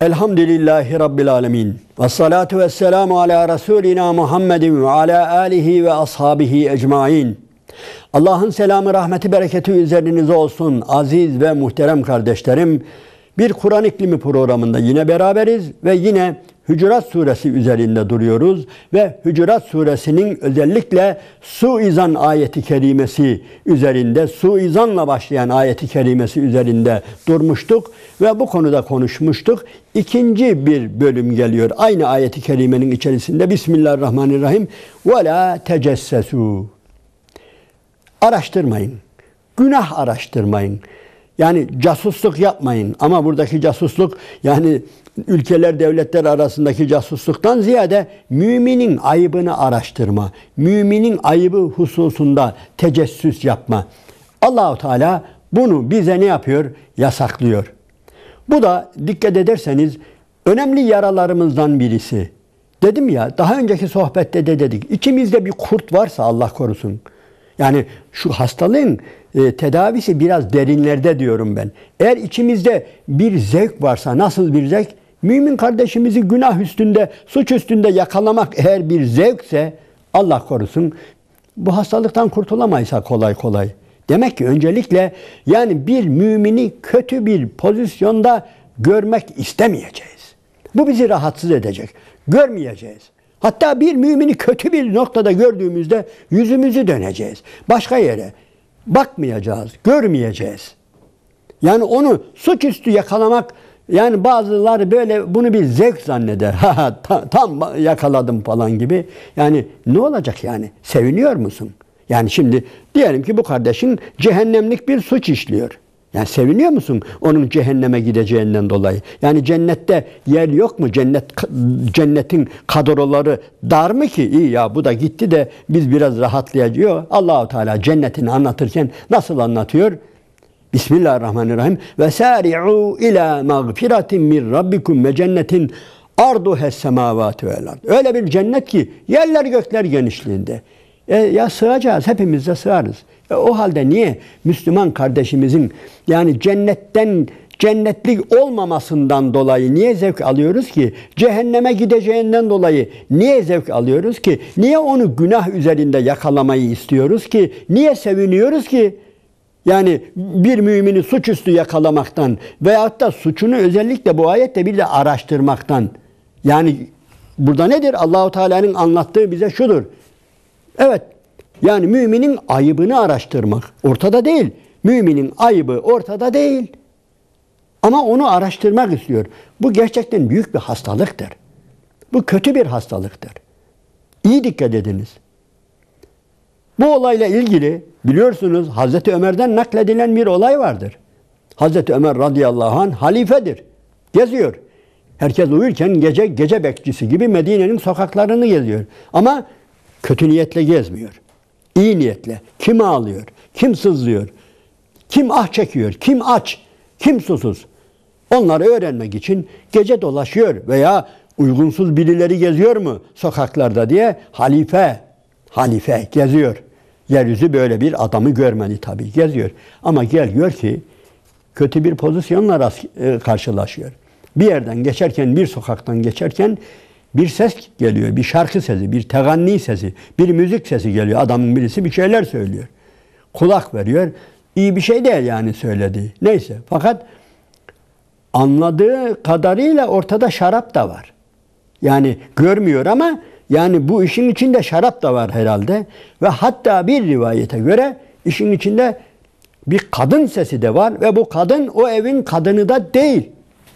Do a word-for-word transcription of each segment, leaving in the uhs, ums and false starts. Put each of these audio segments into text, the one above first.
Elhamdülillahi Rabbil alemin. Ve salatu ve selamu ala Resulina Muhammedin ve ala alihi ve ashabihi ecmain. Allah'ın selamı, rahmeti, bereketi üzerinize olsun aziz ve muhterem kardeşlerim. Bir Kur'an İklimi programında yine beraberiz ve yine Hucurat Suresi üzerinde duruyoruz ve Hucurat Suresinin özellikle suizan ayeti kerimesi üzerinde, suizanla başlayan ayeti kerimesi üzerinde durmuştuk ve bu konuda konuşmuştuk. İkinci bir bölüm geliyor aynı ayeti kerimenin içerisinde. Bismillahirrahmanirrahim. Ve la tecessesu. Araştırmayın. Günah araştırmayın. Yani casusluk yapmayın. Ama buradaki casusluk yani ülkeler, devletler arasındaki casusluktan ziyade müminin ayıbını araştırma. Müminin ayıbı hususunda tecessüs yapma. Allah-u Teala bunu bize ne yapıyor? Yasaklıyor. Bu da dikkat ederseniz önemli yaralarımızdan birisi. Dedim ya, daha önceki sohbette de dedik. İçimizde bir kurt varsa Allah korusun. Yani şu hastalığın e, tedavisi biraz derinlerde diyorum ben. Eğer içimizde bir zevk varsa, nasıl bir zevk? Mümin kardeşimizi günah üstünde, suç üstünde yakalamak eğer bir zevkse, Allah korusun, bu hastalıktan kurtulamayız kolay kolay. Demek ki öncelikle yani bir mümini kötü bir pozisyonda görmek istemeyeceğiz. Bu bizi rahatsız edecek. Görmeyeceğiz. Hatta bir mümini kötü bir noktada gördüğümüzde yüzümüzü döneceğiz. Başka yere bakmayacağız, görmeyeceğiz. Yani onu suçüstü yakalamak, yani bazıları böyle bunu bir zevk zanneder. Ha tam yakaladım falan gibi. Yani ne olacak yani? Seviniyor musun? Yani şimdi diyelim ki bu kardeşin cehennemlik bir suç işliyor. Yani seviniyor musun onun cehenneme gideceğinden dolayı? Yani cennette yer yok mu? Cennet cennetin kadroları dar mı ki? İyi ya, bu da gitti de biz biraz rahatlayacağız. Allah-u Teala cennetini anlatırken nasıl anlatıyor? Bismillahirrahmanirrahim. Ve sari'u ila mağfiratin min rabbikum ve cennetin arduhes semavati vel ard. Öyle bir cennet ki yerler gökler genişliğinde. E, ya sığacağız, hepimiz de sığarız. E, o halde niye Müslüman kardeşimizin yani cennetten, cennetlik olmamasından dolayı niye zevk alıyoruz ki? Cehenneme gideceğinden dolayı niye zevk alıyoruz ki? Niye onu günah üzerinde yakalamayı istiyoruz ki? Niye seviniyoruz ki? Yani bir mümini suçüstü yakalamaktan veyahut da suçunu özellikle bu ayette bir de araştırmaktan. Yani burada nedir? Allah-u Teala'nın anlattığı bize şudur. Evet, yani müminin ayıbını araştırmak ortada değil. Müminin ayıbı ortada değil. Ama onu araştırmak istiyor. Bu gerçekten büyük bir hastalıktır. Bu kötü bir hastalıktır. İyi dikkat ediniz. Bu olayla ilgili biliyorsunuz Hazreti Ömer'den nakledilen bir olay vardır. Hazreti Ömer radıyallahu anh halifedir. Geziyor. Herkes uyurken gece gece bekçisi gibi Medine'nin sokaklarını geziyor. Ama kötü niyetle gezmiyor. İyi niyetle. Kim ağlıyor? Kim sızlıyor? Kim ah çekiyor? Kim aç? Kim susuz? Onları öğrenmek için gece dolaşıyor veya uygunsuz birileri geziyor mu sokaklarda diye halife, halife geziyor. Yeryüzü böyle bir adamı görmedi tabii, geziyor. Ama gel gör ki kötü bir pozisyonla karşılaşıyor. Bir yerden geçerken, bir sokaktan geçerken bir ses geliyor, bir şarkı sesi, bir teganni sesi, bir müzik sesi geliyor. Adamın birisi bir şeyler söylüyor. Kulak veriyor. İyi bir şey değil yani söylediği. Neyse, fakat anladığı kadarıyla ortada şarap da var. Yani görmüyor ama yani bu işin içinde şarap da var herhalde. Ve hatta bir rivayete göre işin içinde bir kadın sesi de var ve bu kadın o evin kadını da değil.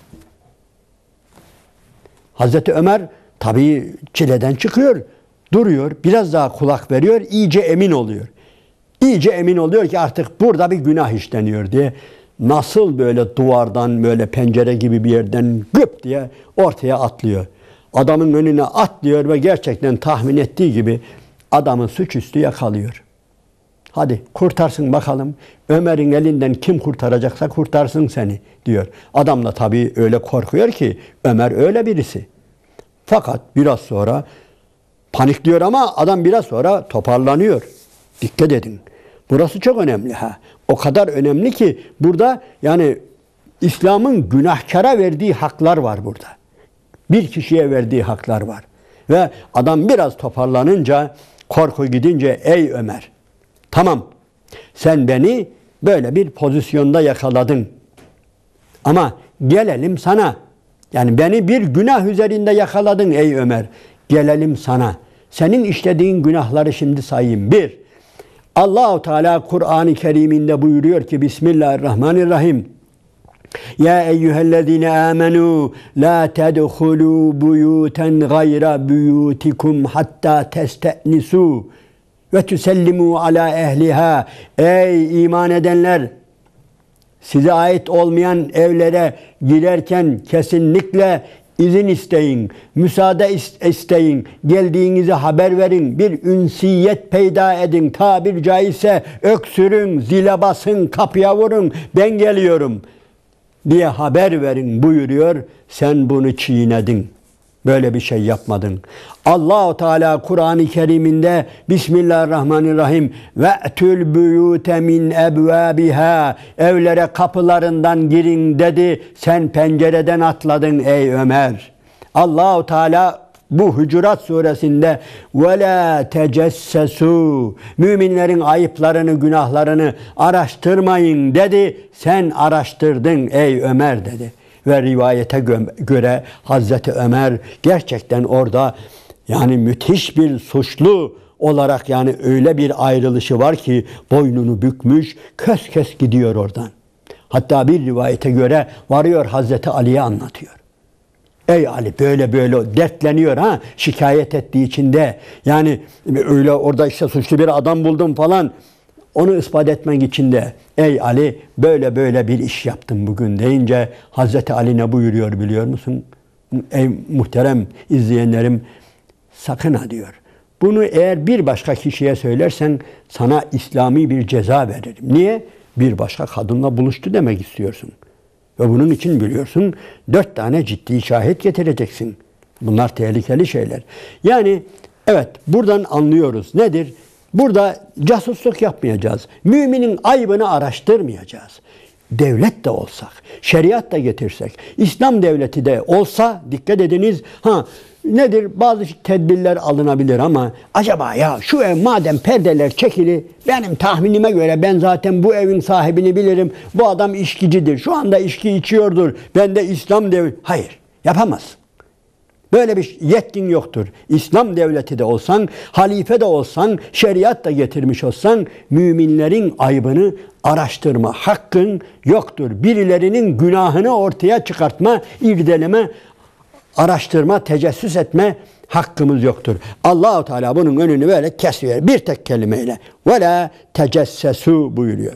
Hazreti Ömer tabii çileden çıkıyor, duruyor, biraz daha kulak veriyor, iyice emin oluyor. İyice emin oluyor ki artık burada bir günah işleniyor diye. Nasıl böyle duvardan, böyle pencere gibi bir yerden gıp diye ortaya atlıyor. Adamın önüne atlıyor ve gerçekten tahmin ettiği gibi adamı suçüstü yakalıyor. Hadi kurtarsın bakalım. Ömer'in elinden kim kurtaracaksa kurtarsın seni diyor. Adam da tabii öyle korkuyor ki Ömer öyle birisi. Fakat biraz sonra panikliyor ama adam biraz sonra toparlanıyor. Dikkat edin. Burası çok önemli ha. O kadar önemli ki burada yani İslam'ın günahkara verdiği haklar var burada. Bir kişiye verdiği haklar var. Ve adam biraz toparlanınca, korku gidince, ey Ömer, tamam sen beni böyle bir pozisyonda yakaladın. Ama gelelim sana. Yani beni bir günah üzerinde yakaladın ey Ömer. Gelelim sana. Senin işlediğin günahları şimdi sayayım. Bir, Allah-u Teala Kur'an-ı Kerim'inde buyuruyor ki Bismillahirrahmanirrahim. Ya eyyühellezine amenu la tedhulu buyuten gayra buyutikum hatta teste'nisu ve tüsellimu ala ehliha. Ey iman edenler! Size ait olmayan evlere girerken kesinlikle izin isteyin, müsaade isteyin, geldiğinizi haber verin, bir ünsiyet peyda edin, tabir caizse öksürün, zile basın, kapıya vurun, ben geliyorum diye haber verin buyuruyor. Sen bunu çiğnedin. Böyle bir şey yapmadın. Allah-u Teala Kur'an-ı Kerim'inde Bismillahirrahmanirrahim ve'tül buyute min ebvabiha, evlere kapılarından girin dedi. Sen pencereden atladın ey Ömer. Allah-u Teala bu Hucurat suresinde ve la tecessesu, müminlerin ayıplarını, günahlarını araştırmayın dedi. Sen araştırdın ey Ömer dedi. Ve rivayete göre Hazreti Ömer gerçekten orada yani müthiş bir suçlu olarak, yani öyle bir ayrılışı var ki boynunu bükmüş, kös kös gidiyor oradan. Hatta bir rivayete göre varıyor Hazreti Ali'ye anlatıyor. Ey Ali, böyle böyle dertleniyor ha, şikayet ettiği için de, yani öyle orada işte suçlu bir adam buldum falan, onu ispat etmek için de ey Ali böyle böyle bir iş yaptım bugün deyince Hazreti Ali ne buyuruyor biliyor musun? Ey muhterem izleyenlerim, sakın ha diyor. Bunu eğer bir başka kişiye söylersen sana İslami bir ceza veririm. Niye? Bir başka kadınla buluştu demek istiyorsun. Ve bunun için biliyorsun dört tane ciddi şahit getireceksin. Bunlar tehlikeli şeyler. Yani evet, buradan anlıyoruz. Nedir? Burada casusluk yapmayacağız. Müminin aybını araştırmayacağız. Devlet de olsak, şeriat da getirsek, İslam devleti de olsa, dikkat ediniz, ha nedir? Bazı tedbirler alınabilir ama acaba ya şu ev madem perdeler çekili, benim tahminime göre ben zaten bu evin sahibini bilirim. Bu adam içkicidir. Şu anda içki içiyordur. Ben de İslam devleti. Hayır, yapamaz. Böyle bir yetkin yoktur. İslam devleti de olsan, halife de olsan, şeriat da getirmiş olsan, müminlerin aybını araştırma hakkın yoktur. Birilerinin günahını ortaya çıkartma, irdeleme, araştırma, tecessüs etme hakkımız yoktur. Allah-u Teala bunun önünü böyle kesiyor. Bir tek kelimeyle. Ve la tecessesu buyuruyor.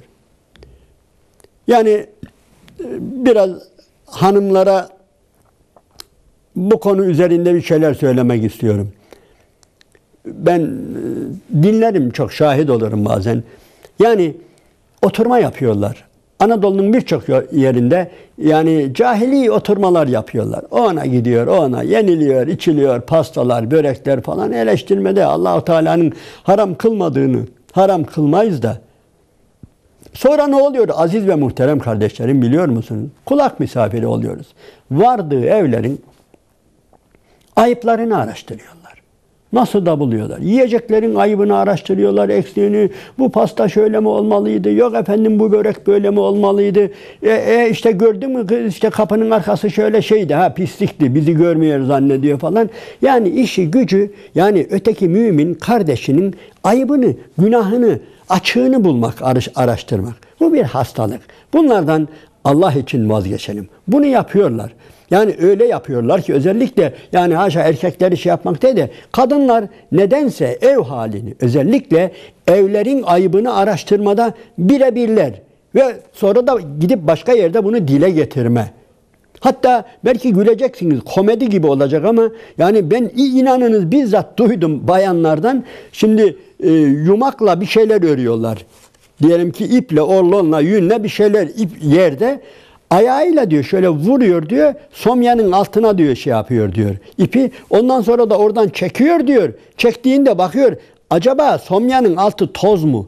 Yani biraz hanımlara bu konu üzerinde bir şeyler söylemek istiyorum. Ben dinlerim, çok şahit olurum bazen. Yani oturma yapıyorlar. Anadolu'nun birçok yerinde yani cahili oturmalar yapıyorlar. O ona gidiyor, o ona yeniliyor, içiliyor, pastalar, börekler falan. Eleştirmede Allah-u Teala'nın haram kılmadığını, haram kılmayız da. Sonra ne oluyor aziz ve muhterem kardeşlerim, biliyor musunuz? Kulak misafiri oluyoruz. Vardığı evlerin ayıplarını araştırıyorlar. Nasıl da buluyorlar? Yiyeceklerin ayıbını araştırıyorlar, eksiğini. Bu pasta şöyle mi olmalıydı? Yok efendim bu börek böyle mi olmalıydı? E, e işte gördün mü? İşte kapının arkası şöyle şeydi, ha pislikti, bizi görmüyor zannediyor falan. Yani işi gücü, yani öteki mümin kardeşinin ayıbını, günahını, açığını bulmak, araştırmak. Bu bir hastalık. Bunlardan Allah için vazgeçelim. Bunu yapıyorlar. Yani öyle yapıyorlar ki özellikle, yani haşa erkekleri şey yapmak değil de, kadınlar nedense ev halini, özellikle evlerin ayıbını araştırmada birebirler. Ve sonra da gidip başka yerde bunu dile getirme. Hatta belki güleceksiniz, komedi gibi olacak ama yani ben inanınız bizzat duydum bayanlardan. Şimdi e, yumakla bir şeyler örüyorlar. Diyelim ki iple, orlonla, yünle bir şeyler ip yerde. Ayağıyla diyor şöyle vuruyor diyor, somyanın altına diyor şey yapıyor diyor ipi. Ondan sonra da oradan çekiyor diyor. Çektiğinde bakıyor, acaba somyanın altı toz mu,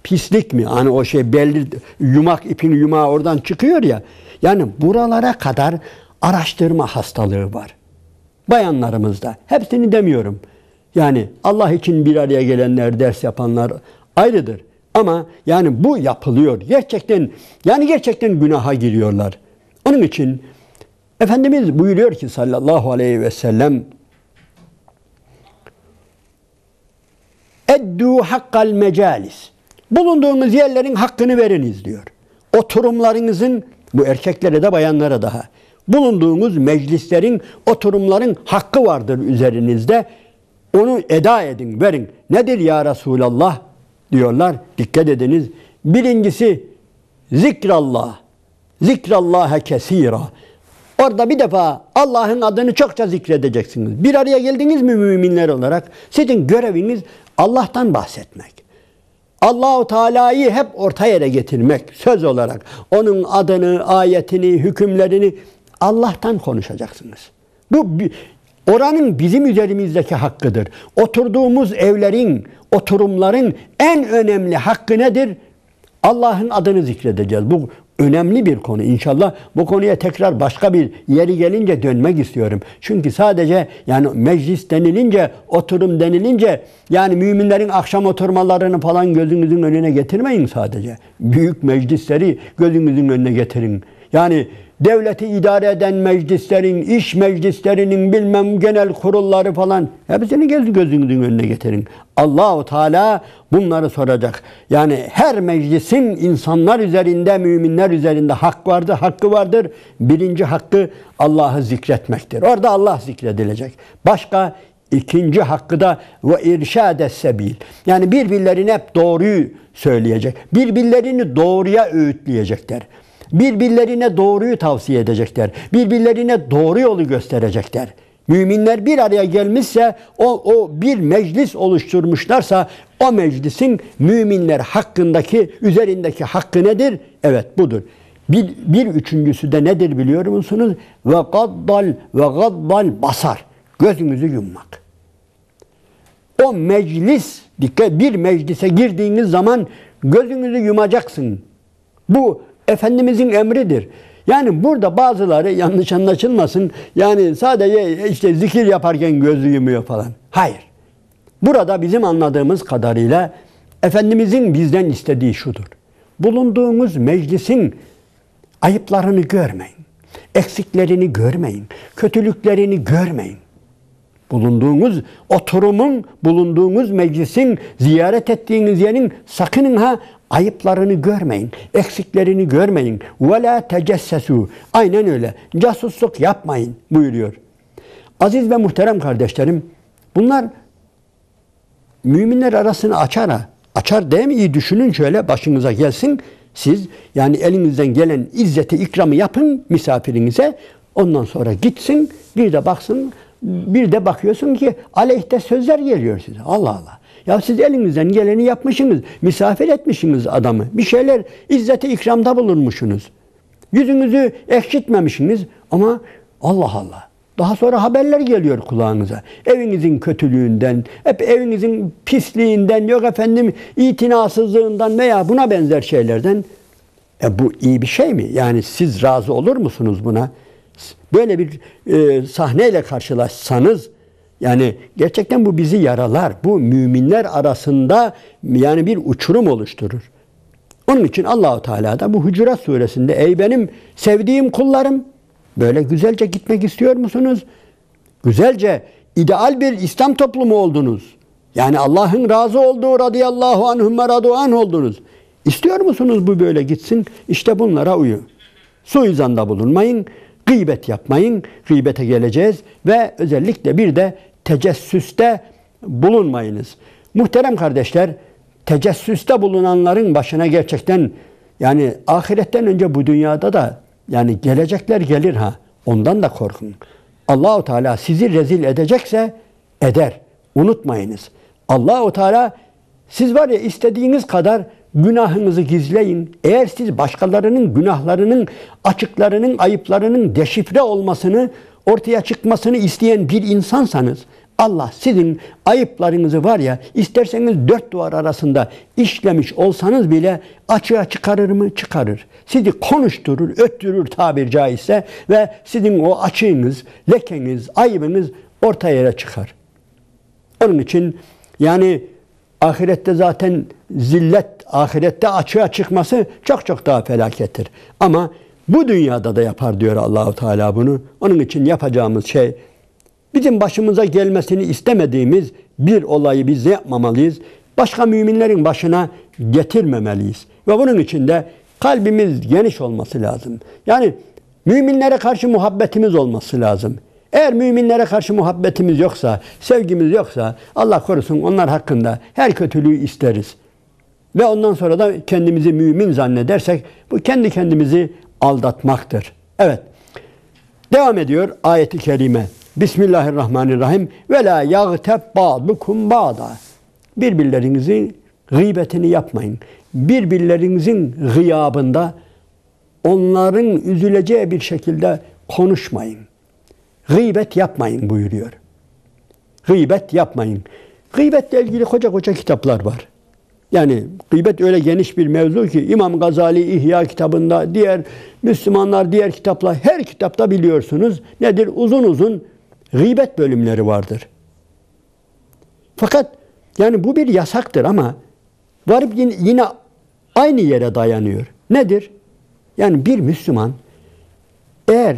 pislik mi? Hani o şey belli yumak ipin yumağı oradan çıkıyor ya. Yani buralara kadar araştırma hastalığı var. Bayanlarımızda. Hepsini demiyorum. Yani Allah için bir araya gelenler, ders yapanlar ayrıdır. Ama yani bu yapılıyor. Gerçekten yani gerçekten günaha giriyorlar. Onun için Efendimiz buyuruyor ki sallallahu aleyhi ve sellem Eddu hakkal mecalis. Bulunduğunuz yerlerin hakkını veriniz diyor. Oturumlarınızın, bu erkeklere de bayanlara daha. Bulunduğunuz meclislerin, oturumların hakkı vardır üzerinizde. Onu eda edin, verin. Nedir ya Resulallah? Diyorlar. Dikkat ediniz. Birincisi zikrallah. Zikrallâhe kesîrâ. Orada bir defa Allah'ın adını çokça zikredeceksiniz. Bir araya geldiniz mi müminler olarak? Sizin göreviniz Allah'tan bahsetmek. Allah-u Teala'yı hep orta yere getirmek söz olarak. Onun adını, ayetini, hükümlerini Allah'tan konuşacaksınız. Bu oranın bizim üzerimizdeki hakkıdır. Oturduğumuz evlerin, oturumların en önemli hakkı nedir? Allah'ın adını zikredeceğiz. Bu önemli bir konu. İnşallah bu konuya tekrar başka bir yeri gelince dönmek istiyorum. Çünkü sadece yani meclis denilince, oturum denilince yani müminlerin akşam oturmalarını falan gözünüzün önüne getirmeyin sadece. Büyük meclisleri gözünüzün önüne getirin. Yani devleti idare eden meclislerin, iş meclislerinin bilmem genel kurulları falan hepsini gözünüzün önüne getirin. Allah-u Teala bunları soracak. Yani her meclisin insanlar üzerinde, müminler üzerinde hak vardır, hakkı vardır. Birinci hakkı Allah'ı zikretmektir. Orada Allah zikredilecek. Başka ikinci hakkı da ve irşades sebil. Yani birbirlerine hep doğruyu söyleyecek. Birbirlerini doğruya öğütleyecekler. Birbirlerine doğruyu tavsiye edecekler. Birbirlerine doğru yolu gösterecekler. Müminler bir araya gelmişse, o, o bir meclis oluşturmuşlarsa, o meclisin müminler hakkındaki, üzerindeki hakkı nedir? Evet budur. Bir, bir üçüncüsü de nedir biliyor musunuz? Ve gaddal ve gaddal basar. Gözünüzü yummak. O meclis, dikkat, bir meclise girdiğiniz zaman gözünüzü yumacaksın. Bu Efendimizin emridir. Yani burada bazıları yanlış anlaşılmasın. Yani sadece işte zikir yaparken gözü yumuyor falan. Hayır. Burada bizim anladığımız kadarıyla Efendimizin bizden istediği şudur. Bulunduğumuz meclisin ayıplarını görmeyin. Eksiklerini görmeyin. Kötülüklerini görmeyin. Bulunduğunuz oturumun, bulunduğunuz meclisin, ziyaret ettiğiniz yerin sakının ha ayıplarını görmeyin, eksiklerini görmeyin. وَلَا تَجَسَّسُوا. Aynen öyle. Casusluk yapmayın buyuruyor. Aziz ve muhterem kardeşlerim, bunlar müminler arasını açar ha. Açar değil mi? İyi düşünün şöyle, başınıza gelsin. Siz yani elinizden gelen izzeti, ikramı yapın misafirinize. Ondan sonra gitsin, bir de baksın, bir de bakıyorsun ki aleyhte sözler geliyor size. Allah Allah. Ya siz elinizden geleni yapmışsınız. Misafir etmişsiniz adamı. Bir şeyler izzeti ikramda bulunmuşsunuz. Yüzünüzü ekşitmemişsiniz ama Allah Allah. Daha sonra haberler geliyor kulağınıza. Evinizin kötülüğünden, hep evinizin pisliğinden, yok efendim itinasızlığından veya buna benzer şeylerden. E bu iyi bir şey mi? Yani siz razı olur musunuz buna? Böyle bir e, sahneyle karşılaşsanız, yani gerçekten bu bizi yaralar. Bu müminler arasında yani bir uçurum oluşturur. Onun için Allah-u Teala da bu Hucurat suresinde ey benim sevdiğim kullarım, böyle güzelce gitmek istiyor musunuz? Güzelce ideal bir İslam toplumu oldunuz. Yani Allah'ın razı olduğu radıyallahu anhum ve radu anh oldunuz. İstiyor musunuz bu böyle gitsin? İşte bunlara uyun. Suizanda bulunmayın. Gıybet yapmayın. Gıybete geleceğiz ve özellikle bir de tecessüste bulunmayınız. Muhterem kardeşler, tecessüste bulunanların başına gerçekten yani ahiretten önce bu dünyada da yani gelecekler gelir ha. Ondan da korkun. Allah-u Teala sizi rezil edecekse eder. Unutmayınız. Allah-u Teala siz var ya istediğiniz kadar günahınızı gizleyin. Eğer siz başkalarının günahlarının, açıklarının, ayıplarının deşifre olmasını, ortaya çıkmasını isteyen bir insansanız Allah sizin ayıplarınızı var ya, isterseniz dört duvar arasında işlemiş olsanız bile açığa çıkarır mı? Çıkarır. Sizi konuşturur, öttürür tabir caizse ve sizin o açığınız, lekeniz, ayıbınız ortaya yere çıkar. Onun için yani ahirette zaten zillet, ahirette açığa çıkması çok çok daha felakettir. Ama bu dünyada da yapar diyor Allah-u Teala bunu. Onun için yapacağımız şey, bizim başımıza gelmesini istemediğimiz bir olayı biz yapmamalıyız. Başka müminlerin başına getirmemeliyiz. Ve bunun için de kalbimiz geniş olması lazım. Yani müminlere karşı muhabbetimiz olması lazım. Eğer müminlere karşı muhabbetimiz yoksa, sevgimiz yoksa, Allah korusun onlar hakkında her kötülüğü isteriz. Ve ondan sonra da kendimizi mümin zannedersek bu kendi kendimizi aldatmaktır. Evet. Devam ediyor ayet-i kerime. Bismillahirrahmanirrahim. Ve la yagteb ba'dukum ba'da. Birbirlerinizin gıybetini yapmayın. Birbirlerinizin gıyabında onların üzüleceği bir şekilde konuşmayın. Gıybet yapmayın buyuruyor. Gıybet yapmayın. Gıybetle ilgili koca koca kitaplar var. Yani gıybet öyle geniş bir mevzu ki İmam Gazali İhya kitabında, diğer Müslümanlar diğer kitaplar, her kitapta biliyorsunuz nedir? Uzun uzun gıybet bölümleri vardır. Fakat yani bu bir yasaktır ama varıp yine, yine aynı yere dayanıyor. Nedir? Yani bir Müslüman eğer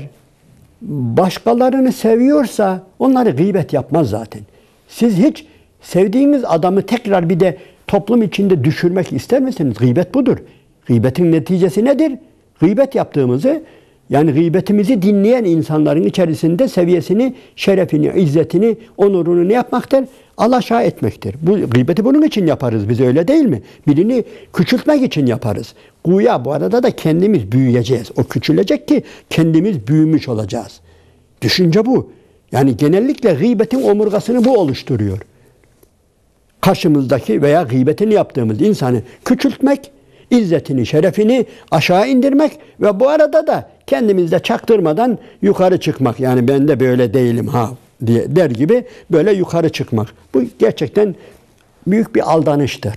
başkalarını seviyorsa onları gıybet yapmaz zaten. Siz hiç sevdiğiniz adamı tekrar bir de toplum içinde düşürmek ister misiniz? Gıybet budur. Gıybetin neticesi nedir? Gıybet yaptığımızı, yani gıybetimizi dinleyen insanların içerisinde seviyesini, şerefini, izzetini, onurunu ne yapmaktır? Alaşağı etmektir. Bu gıybeti bunun için yaparız biz, öyle değil mi? Birini küçültmek için yaparız. Güya bu arada da kendimiz büyüyeceğiz. O küçülecek ki kendimiz büyümüş olacağız. Düşünce bu. Yani genellikle gıybetin omurgasını bu oluşturuyor. Karşımızdaki veya gıybetini yaptığımız insanı küçültmek, izzetini, şerefini aşağı indirmek ve bu arada da kendimizde çaktırmadan yukarı çıkmak. Yani ben de böyle değilim ha diye der gibi böyle yukarı çıkmak. Bu gerçekten büyük bir aldanıştır.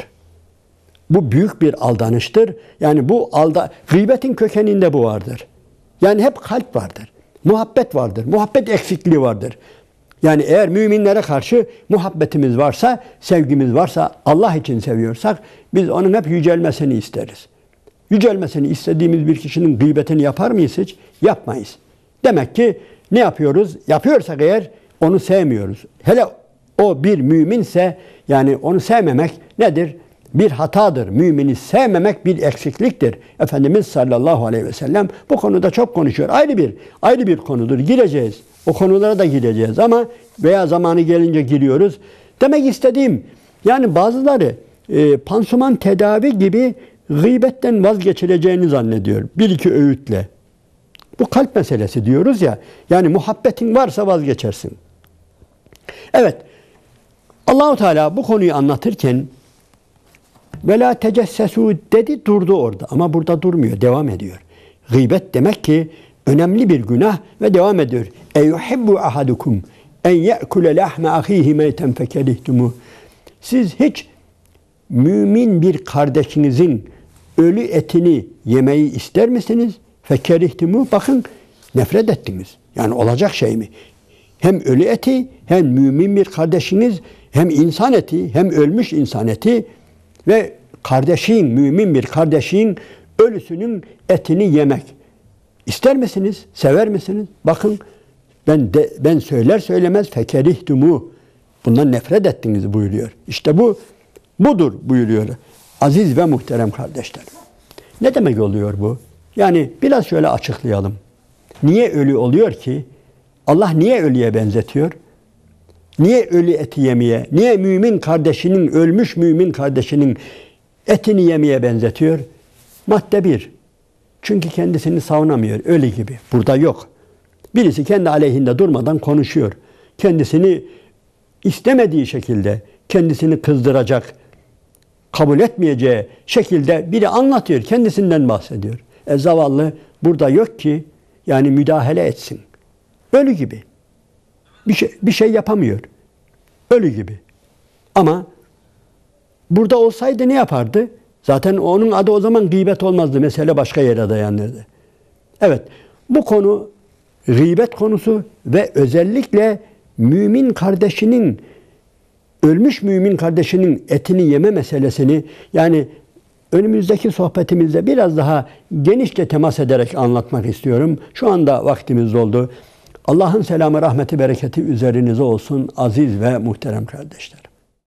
Bu büyük bir aldanıştır. Yani bu alda, gıybetin kökeninde bu vardır. Yani hep kalp vardır. Muhabbet vardır. Muhabbet eksikliği vardır. Yani eğer müminlere karşı muhabbetimiz varsa, sevgimiz varsa, Allah için seviyorsak biz onun hep yücelmesini isteriz. Yücelmesini istediğimiz bir kişinin gıybetini yapar mıyız hiç? Yapmayız. Demek ki ne yapıyoruz? Yapıyorsak eğer onu sevmiyoruz. Hele o bir müminse yani onu sevmemek nedir? Bir hatadır. Mümini sevmemek bir eksikliktir. Efendimiz sallallahu aleyhi ve sellem bu konuda çok konuşuyor. Ayrı bir ayrı bir konudur. Gireceğiz. O konulara da gireceğiz ama veya zamanı gelince giriyoruz. Demek istediğim yani bazıları e, pansuman tedavi gibi gıybetten vazgeçileceğini zannediyor. Bir iki öğütle. Bu kalp meselesi diyoruz ya. Yani muhabbetin varsa vazgeçersin. Evet. Allah-u Teala bu konuyu anlatırken ve la tecessesu dedi, durdu orada. Ama burada durmuyor. Devam ediyor. Gıybet demek ki önemli bir günah ve devam ediyor. Eyuhibbu ahadukum en ye'kule lahme ahihi meyten fekerihtumu. Siz hiç mümin bir kardeşinizin ölü etini yemeyi ister misiniz? Fekerihtumu. Bakın nefret ettiniz. Yani olacak şey mi? Hem ölü eti, hem mümin bir kardeşiniz, hem insan eti, hem ölmüş insan eti ve kardeşin, mümin bir kardeşin ölüsünün etini yemek. İster misiniz? Sever misiniz? Bakın ben de, ben söyler söylemez fekerihtumu. Bundan nefret ettiniz buyuruyor. İşte bu budur buyuruyor. Aziz ve muhterem kardeşler. Ne demek oluyor bu? Yani biraz şöyle açıklayalım. Niye ölü oluyor ki? Allah niye ölüye benzetiyor? Niye ölü eti yemeye, niye mümin kardeşinin, ölmüş mümin kardeşinin etini yemeye benzetiyor? Madde bir. Çünkü kendisini savunamıyor, ölü gibi. Burada yok. Birisi kendi aleyhinde durmadan konuşuyor. Kendisini istemediği şekilde, kendisini kızdıracak, kabul etmeyeceği şekilde biri anlatıyor, kendisinden bahsediyor. E zavallı burada yok ki yani müdahale etsin. Ölü gibi. Bir şey, bir şey yapamıyor. Ölü gibi. Ama burada olsaydı ne yapardı? Zaten onun adı o zaman gıybet olmazdı. Mesele başka yere dayanırdı. Evet, bu konu gıybet konusu ve özellikle mümin kardeşinin, ölmüş mümin kardeşinin etini yeme meselesini, yani önümüzdeki sohbetimizde biraz daha genişçe temas ederek anlatmak istiyorum. Şu anda vaktimiz doldu. Allah'ın selamı, rahmeti, bereketi üzerinize olsun aziz ve muhterem kardeşlerim.